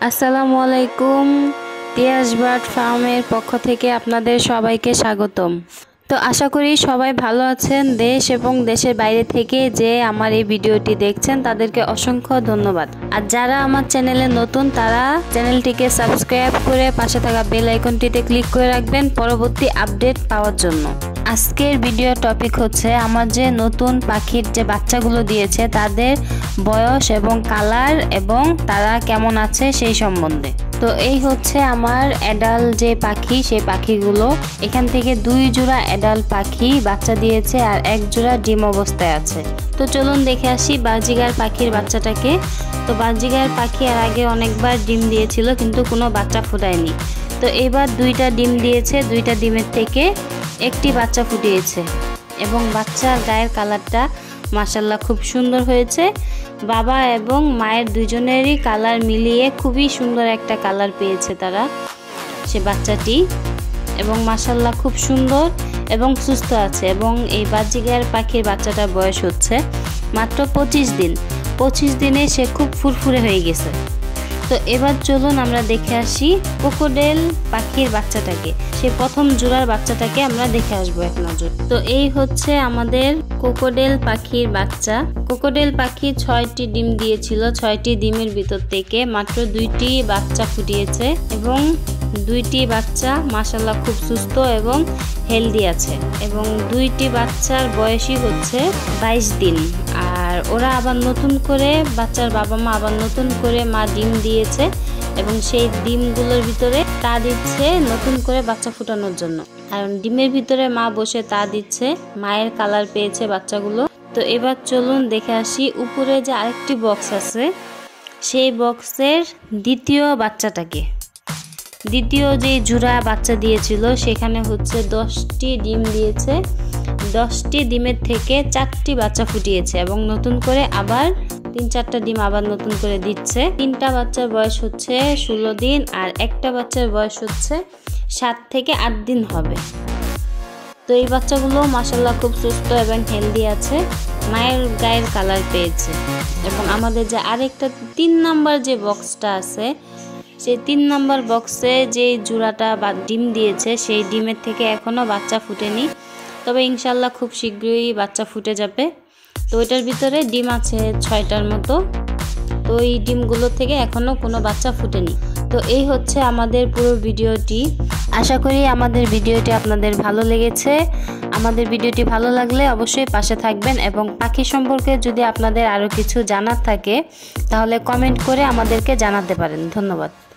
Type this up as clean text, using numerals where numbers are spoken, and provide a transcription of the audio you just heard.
আসসালামু আলাইকুম। তিয়াস বার্ড ফার্মের পক্ষ থেকে আপনাদের সবাইকে স্বাগতম। তো আশা করি সবাই ভালো আছেন। দেশ এবং দেশের বাইরে থেকে যে আমার এই ভিডিওটি দেখছেন তাদেরকে অসংখ্য ধন্যবাদ। আর যারা আমার চ্যানেলে নতুন তারা চ্যানেলটিকে সাবস্ক্রাইব করে পাশে থাকা বেল আইকনটিতে ক্লিক করে রাখবেন পরবর্তী আপডেট পাওয়ার জন্য। আজকের ভিডিওর টপিক হচ্ছে আমার যে নতুন পাখির যে বাচ্চাগুলো দিয়েছে তাদের বয়স এবং কালার এবং তারা কেমন আছে সেই সম্বন্ধে। তো এই হচ্ছে আমার অ্যাডাল্ট যে পাখি, সেই পাখিগুলো। এখান থেকে 2 জোড়া অ্যাডাল্ট পাখি বাচ্চা দিয়েছে আর 1 জোড়া ডিম অবস্থায় আছে। তো চলুন দেখে আসি বাজিগার পাখির বাচ্চাটাকে। তো বাজিগার পাখি আর আগে অনেকবার ডিম দিয়েছিল কিন্তু কোনো বাচ্চা ফোটায়নি। তো এবার 2টা ডিম দিয়েছে, 2টা ডিমের থেকে একটি বাচ্চা ফুটিয়েছে এবং বাচ্চার গায়ের কালারটা মাশাআল্লাহ খুব সুন্দর হয়েছে। বাবা এবং মায়ের দুজনেরই কালার মিলিয়ে খুবই সুন্দর একটা কালার পেয়েছে তারা, সে বাচ্চাটি। এবং মাশাআল্লাহ খুব সুন্দর এবং সুস্থ আছে। এবং এই বাজিগার পাখির বাচ্চাটার বয়স হচ্ছে মাত্র 25 দিন। 25 দিনে সে খুব ফুরফুরে হয়ে গেছে। তো এবার চলুন আমরা দেখে আসি কোকোডেল পাখির বাচ্চাটাকে। সে প্রথম জোড়ার বাচ্চাটাকে আমরা দেখে আসবো এক নজর। তো এই হচ্ছে আমাদের কোকোডেল পাখির বাচ্চা। কোকোডেল পাখি 6টি ডিম দিয়েছিল। 6টি ডিমের ভিতর থেকে মাত্র 2টি বাচ্চা ফুটিয়েছে এবং 2টি বাচ্চা মাশাআল্লাহ খুব সুস্থ এবং হেলদি আছে। এবং 2টি বাচ্চার বয়সই হচ্ছে 22 দিন। আর ওরা আবার নতুন করে বাচ্চার বাবা মা আবার নতুন করে মা ডিম দিয়েছে এবং সেই ডিমগুলোর ভিতরে তা দিচ্ছে নতুন করে বাচ্চা ফুটানোর জন্য। আর ডিমের ভিতরে মা বসে তা দিচ্ছে, মায়ের কালার পেয়েছে বাচ্চাগুলো। তো এবার চলুন দেখে আসি উপরে যে আরেকটি বক্স আছে সেই বক্সের দ্বিতীয় বাচ্চাটাকে। দ্বিতীয় যে জোড়া বাচ্চা দিয়েছিল সেখানে হচ্ছে 10টি ডিম দিয়েছে। 10টি ডিমের থেকে 4টি বাচ্চা ফুটিয়েছে এবং নতুন করে আবার 3-4টা ডিম আবার নতুন করে দিচ্ছে। 3টা বাচ্চার বয়স হচ্ছে 16 দিন আর একটা বাচ্চার বয়স হচ্ছে 7 থেকে 8 দিন হবে। তো এই বাচ্চাগুলো মাশাআল্লাহ খুব সুস্থ এবং হেলদি আছে, মায়ের গায়ের কালার পেয়েছে। এবং আমাদের যে আরেকটা 3 নাম্বার যে বক্সটা আছে সেই 3 নাম্বার বক্সে যে জোড়াটা বা ডিম দিয়েছে সেই ডিমের থেকে এখনো বাচ্চা ফুটেনি, তবে ইনশাল্লাহ খুব শীঘ্রই বাচ্চা ফুটে যাবে। তো ওইটার ভিতরে ডিম আছে 6টার মতো। তো এই ডিমগুলো থেকে এখনো কোনো বাচ্চা ফুটেনি। তো এই হচ্ছে আমাদের পুরো ভিডিওটি। আশা করি আমাদের ভিডিওটি আপনাদের ভালো লেগেছে। আমাদের ভিডিওটি ভালো লাগলে অবশ্যই পাশে থাকবেন এবং পাখি সম্পর্কে যদি আপনাদের আরও কিছু জানার থাকে তাহলে কমেন্ট করে আমাদেরকে জানাতে পারেন। ধন্যবাদ।